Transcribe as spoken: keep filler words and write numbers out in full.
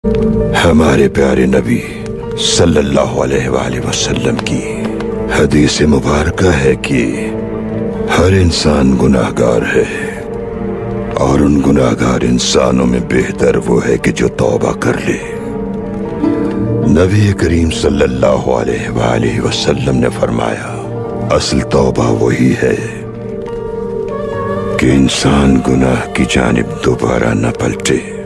हमारे प्यारे नबी सल्लल्लाहु अलैहि वसल्लम की हदीस मुबारक है कि हर इंसान गुनाहगार है और उन गुनाहगार इंसानों में बेहतर वो है कि जो तौबा कर ले। नबी करीम सल्लल्लाहु अलैहि वसल्लम ने फरमाया, असल तौबा वही है कि इंसान गुनाह की जानिब दोबारा न पलटे।